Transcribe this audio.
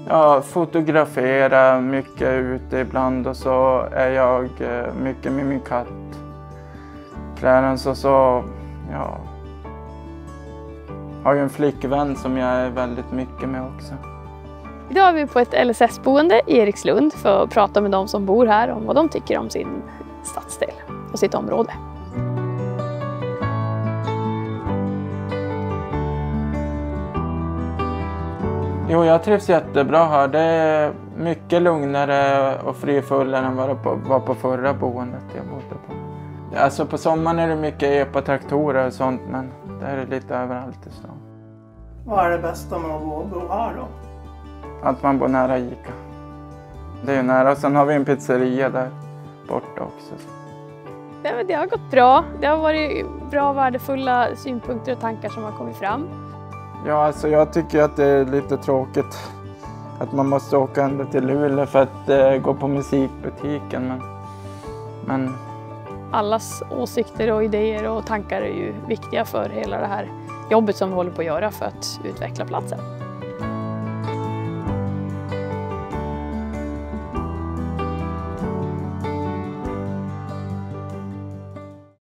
Ja, fotografera mycket ute ibland och så är jag mycket med min katt. Clarence och så, ja, har ju en flickvän som jag är väldigt mycket med också. Idag är vi på ett LSS-boende i Erikslund för att prata med de som bor här om vad de tycker om sin stadsdel och sitt område. Jo, jag trivs jättebra här. Det är mycket lugnare och frifullare än vad det var på förra boendet jag bodde på. Alltså på sommaren är det mycket epatraktorer och sånt, men det är lite överallt i stan. Vad är det bästa med att bo här då? Att man bor nära Ica. Det är ju nära, och sen har vi en pizzeria där borta också. Ja, men det har gått bra. Det har varit bra, värdefulla synpunkter och tankar som har kommit fram. Ja, alltså jag tycker att det är lite tråkigt att man måste åka ända till Luleå för att gå på musikbutiken. Men... Allas åsikter och idéer och tankar är ju viktiga för hela det här jobbet som vi håller på att göra för att utveckla platsen.